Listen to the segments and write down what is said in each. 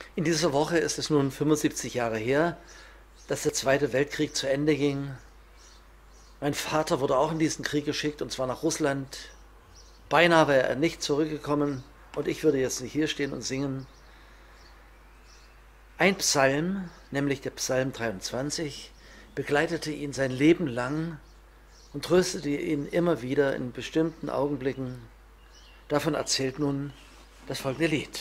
In dieser Woche ist es nun 75 Jahre her, dass der Zweite Weltkrieg zu Ende ging. Mein Vater wurde auch in diesen Krieg geschickt, und zwar nach Russland. Beinahe wäre er nicht zurückgekommen, und ich würde jetzt nicht hier stehen und singen. Ein Psalm, nämlich der Psalm 23, begleitete ihn sein Leben lang und tröstete ihn immer wieder in bestimmten Augenblicken. Davon erzählt nun das folgende Lied.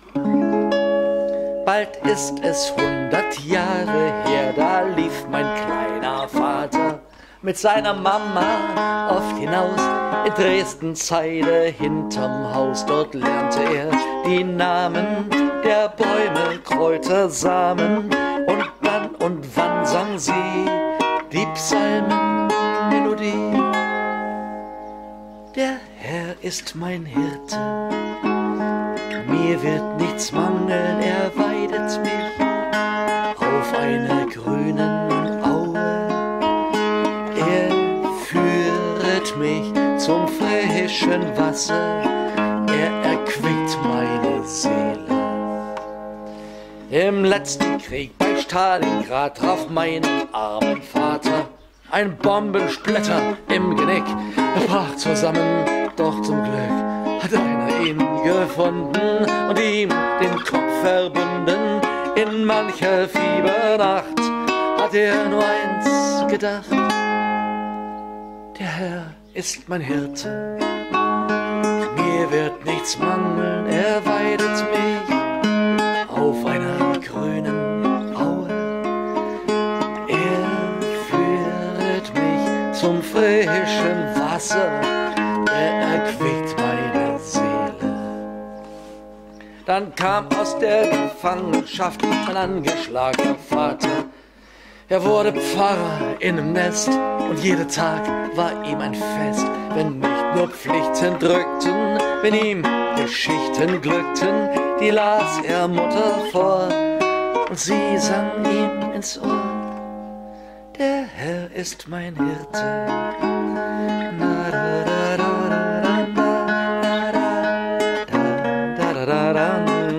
Bald ist es 100 Jahre her, da lief mein kleiner Vater mit seiner Mama oft hinaus in Dresden-Zeile hinterm Haus. Dort lernte er die Namen der Bäume, Kräuter, Samen, und dann und wann sang sie die Psalmenmelodie. Der Herr ist mein Hirte, mir wird nichts mangeln, er weidet mich auf einer grünen Aue. Er führet mich zum frischen Wasser, er erquickt meine Seele. Im letzten Krieg bei Stalingrad traf meinen armen Vater ein Bombensplitter im Genick. Er brach zusammen, doch zum Glück hat einer ihn gefunden und ihm den Kopf verbunden. In mancher Fiebernacht hat er nur eins gedacht: Der Herr ist mein Hirte, mir wird nichts mangeln, er weidet mich auf einer grünen Aue. Er führet mich zum frischen Wasser, er erquickt meine Seele. Dann kam aus der Gefangenschaft ein angeschlagener Vater. Er wurde Pfarrer in einem Nest, und jeder Tag war ihm ein Fest, wenn nicht nur Pflichten drückten, wenn ihm Geschichten glückten, die las er Mutter vor, und sie sang ihm ins Ohr: Der Herr ist mein Hirte. Na, da, da, da, da, da, da, da.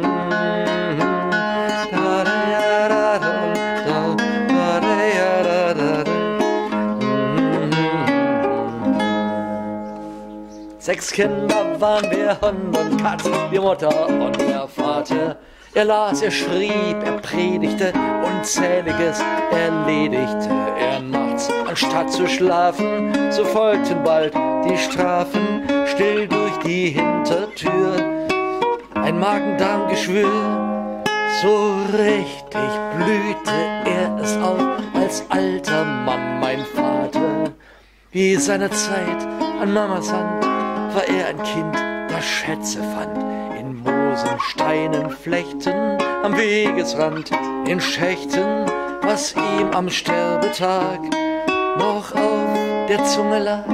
Sechs Kinder waren wir, Hund und Katz, wir Mutter und der Vater. Er las, er schrieb, er predigte, Unzähliges erledigte er nachts. Anstatt zu schlafen, so folgten bald die Strafen, still durch die Hintertür ein Magen-Darm-Geschwür. So richtig blühte er es auf als alter Mann, mein Vater. Wie seiner Zeit an Mamas Hand war er ein Kind, das Schätze fand in Moosen, Steinen, Flechten, am Wegesrand, in Schächten, was ihm am Sterbetag noch auf der Zunge lag.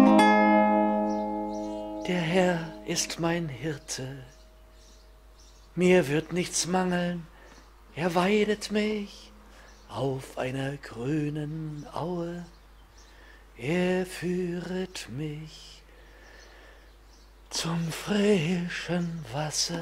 Der Herr ist mein Hirte, mir wird nichts mangeln, er weidet mich auf einer grünen Aue. Er führet mich zum frischen Wasser.